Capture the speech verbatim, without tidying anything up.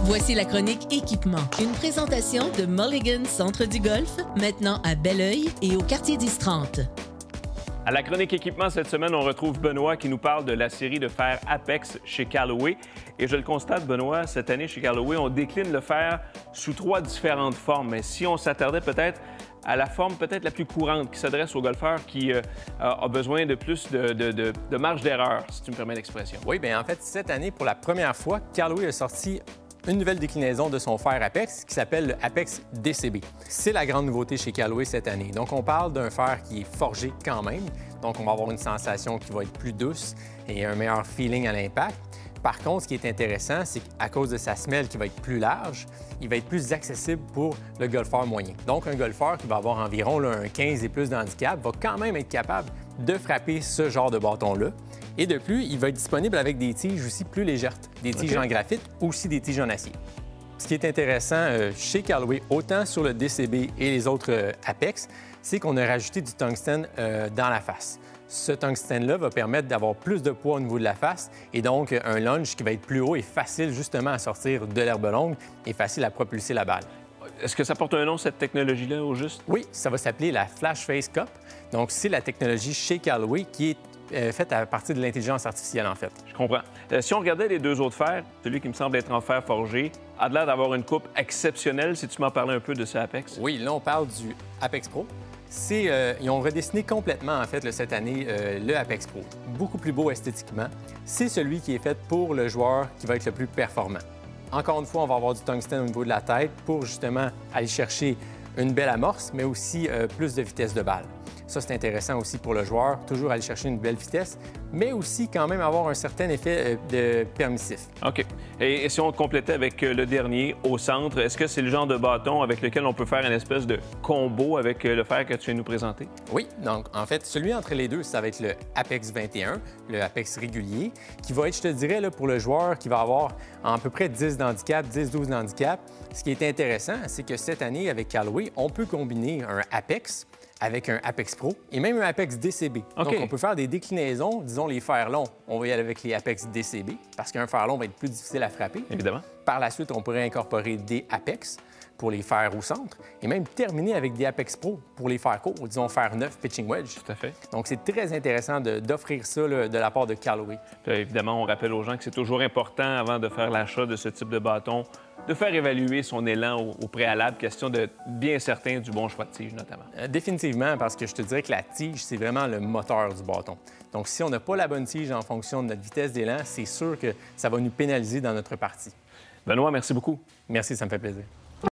Voici la chronique équipement. Une présentation de Mulligan Centre du Golf, maintenant à Belleuil et au quartier dix trente. À la chronique équipement, cette semaine, on retrouve Benoît qui nous parle de la série de fer Apex chez Callaway. Et je le constate, Benoît, cette année chez Callaway, on décline le fer sous trois différentes formes. Mais si on s'attardait peut-être à la forme peut-être la plus courante qui s'adresse au golfeur qui euh, a besoin de plus de, de, de, de marge d'erreur, si tu me permets l'expression. Oui, bien en fait, cette année, pour la première fois, Callaway a sorti une nouvelle déclinaison de son fer Apex qui s'appelle le Apex D C B. C'est la grande nouveauté chez Callaway cette année. Donc, on parle d'un fer qui est forgé quand même. Donc, on va avoir une sensation qui va être plus douce et un meilleur feeling à l'impact. Par contre, ce qui est intéressant, c'est qu'à cause de sa semelle qui va être plus large, il va être plus accessible pour le golfeur moyen. Donc, un golfeur qui va avoir environ là, un quinze et plus d'handicap va quand même être capable de frapper ce genre de bâton-là. Et de plus, il va être disponible avec des tiges aussi plus légères, des tiges okay. en graphite, aussi des tiges en acier. Ce qui est intéressant euh, chez Callaway, autant sur le D C B et les autres euh, Apex, c'est qu'on a rajouté du tungstène euh, dans la face. Ce tungstène-là va permettre d'avoir plus de poids au niveau de la face et donc un lunge qui va être plus haut et facile justement à sortir de l'herbe longue et facile à propulser la balle. Est-ce que ça porte un nom, cette technologie-là, au juste? Oui, ça va s'appeler la Flash Face Cup. Donc, c'est la technologie chez Callaway qui est euh, faite à partir de l'intelligence artificielle, en fait. Je comprends. Euh, si on regardait les deux autres fers, celui qui me semble être en fer forgé a l'air d'avoir une coupe exceptionnelle. Si tu m'en parlais un peu de ce Apex? Oui, là, on parle du Apex Pro. C'est, euh, ils ont redessiné complètement, en fait, là, cette année, euh, le Apex Pro. Beaucoup plus beau esthétiquement. C'est celui qui est fait pour le joueur qui va être le plus performant. Encore une fois, on va avoir du tungstène au niveau de la tête pour justement aller chercher une belle amorce, mais aussi euh, plus de vitesse de balle. Ça, c'est intéressant aussi pour le joueur, toujours aller chercher une belle vitesse, mais aussi quand même avoir un certain effet euh, de permissif. OK. Et, et si on complétait avec le dernier, au centre, est-ce que c'est le genre de bâton avec lequel on peut faire une espèce de combo avec le fer que tu viens de nous présenter? Oui. Donc, en fait, celui entre les deux, ça va être le Apex vingt et un, le Apex régulier, qui va être, je te dirais, là, pour le joueur qui va avoir à peu près dix d'handicap, dix douze d'handicap. Ce qui est intéressant, c'est que cette année, avec Callaway, on peut combiner un Apex avec un Apex Pro et même un Apex D C B. Okay. Donc, on peut faire des déclinaisons, disons les fers longs, on va y aller avec les Apex D C B parce qu'un fer long va être plus difficile à frapper. Évidemment. Par la suite, on pourrait incorporer des Apex pour les fers au centre et même terminer avec des Apex Pro pour les fers courts, disons fer neuf, pitching wedge. Tout à fait. Donc, c'est très intéressant d'offrir ça là, de la part de Callaway. Puis, évidemment, on rappelle aux gens que c'est toujours important, avant de faire l'achat de ce type de bâton, de faire évaluer son élan au, au préalable, question de bien certain du bon choix de tige, notamment. Euh, définitivement, parce que je te dirais que la tige, c'est vraiment le moteur du bâton. Donc, si on n'a pas la bonne tige en fonction de notre vitesse d'élan, c'est sûr que ça va nous pénaliser dans notre partie. Benoît, merci beaucoup. Merci, ça me fait plaisir.